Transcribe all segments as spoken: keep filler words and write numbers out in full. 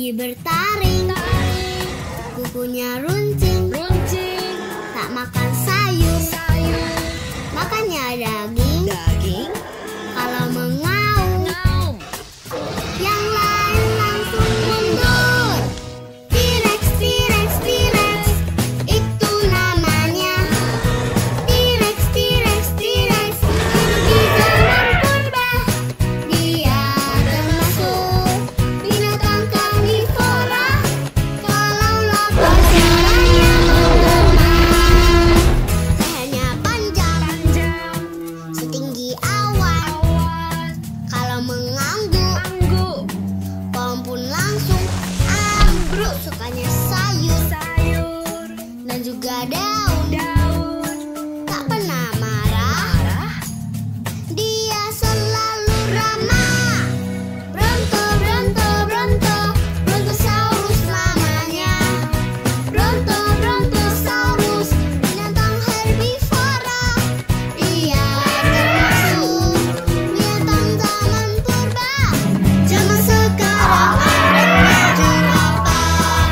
Gigi bertaring, kukunya runcing, runcing. Tak makan sayur, sayur. makannya daging, daging. Kalau mengaum, ngaum. yang lain langsung mundur. T-Rex, T-Rex, T-Rex, itu namanya. T-Rex, T-Rex, T-Rex, hidup di zaman purba. Dia termasuk binatang karnivora. Kalau lapar caranya menggema. Lehernya panjang, panjang. setinggi awan. awan. Kalau mengangguk, Angguk. pohon pun langsung ambruk. Sukanya sayur sayur. dan juga daun. daun. Tak pernah marah, Marah. dia selalu ramah. Bronto, Bronto, Bronto, Brontosaurus namanya. Bronto, Brontosaurus, binatang herbivora. Dia termasuk binatang zaman purba. Zaman sekarang adanya jerapah.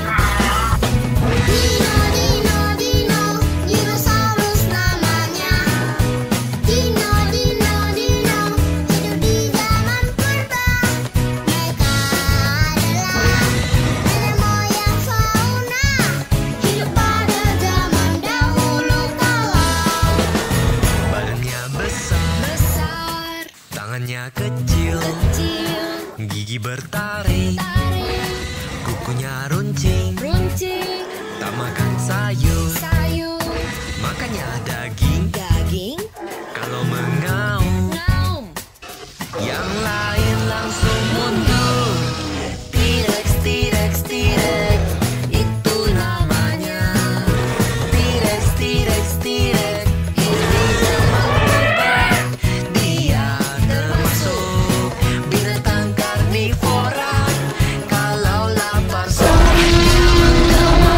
Dino, Dino, Dino, dinosaurus namanya. Dino, Dino, Dino, hidup di zaman purba. Mereka adalah nenek moyang fauna, hidup pada zaman dahulu kala. Badannya besar, Besar. tangannya kecil, Kecil. gigi bertaring, Tarik. kukunya runcing, Runcing. tak makan sayur, Sayur. makannya daging. Daging. Kalau mengaum, Ngaum. yang lain langsung mundur. T-Rex, T-Rex, T-Rex, itu namanya. T-Rex, T-Rex, T-Rex, hidup di zaman purba. Dia termasuk binatang karnivora. Kalau lapar sarangnya menggema.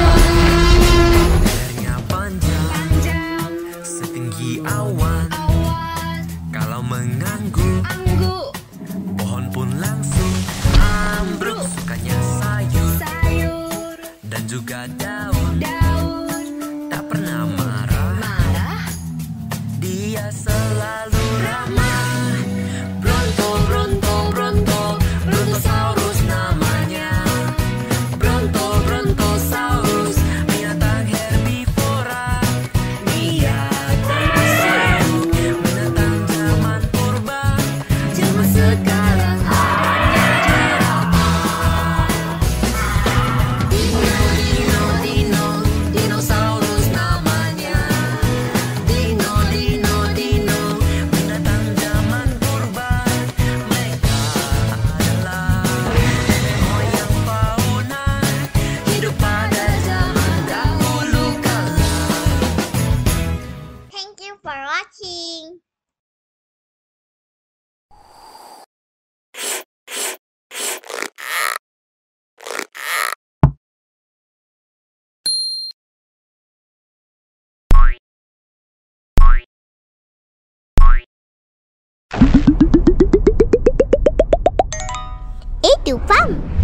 Lehernya panjang, Panjang. setinggi awan. Awan. Kalau mengangguk, Angguk. pohon pun langsung ambruk. Sukanya sayur Sayur. dan juga daun. Daun. Tak pernah marah, Marah. dia selalu ramah. Bronto, Bronto, Bronto, Brontosaurus namanya. Bronto, Brontosaurus, binatang herbivora. Dia termasuk binatang zaman purba. Zaman sekarang adanya jerapah. Dino, Dino, Dino, dinosaurus namanya. Dino, Dino, Dino, binatang zaman purba. Mereka adalah nenek moyang fauna, hidup pada zaman dahulu kala. Thank you for watching. Itu Pam.